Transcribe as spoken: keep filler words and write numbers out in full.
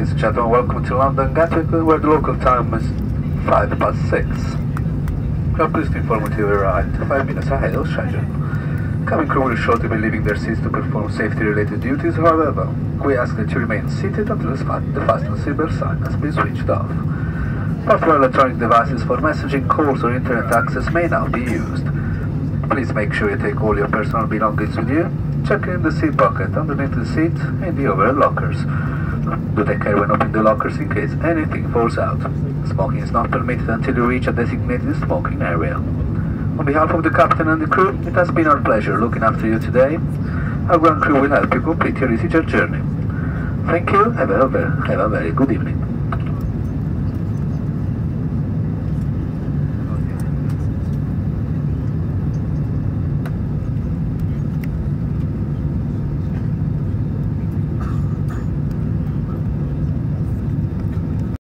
Ladies and gentlemen, welcome to London Gatwick, where the local time is five past six. We are pleased to inform you to arrived five minutes ahead of schedule. Cabin crew will shortly be leaving their seats to perform safety-related duties, however, we ask that you remain seated until the fasten seatbelt sign has been switched off. Portable electronic devices for messaging, calls or internet access may now be used. Please make sure you take all your personal belongings with you. Check in the seat pocket underneath the seat in the overhead lockers. Do take care when opening the lockers in case anything falls out. Smoking is not permitted until you reach a designated smoking area. On behalf of the captain and the crew, it has been our pleasure looking after you today. Our ground crew will help you complete your EasyJet journey. Thank you, have a, have a very good evening.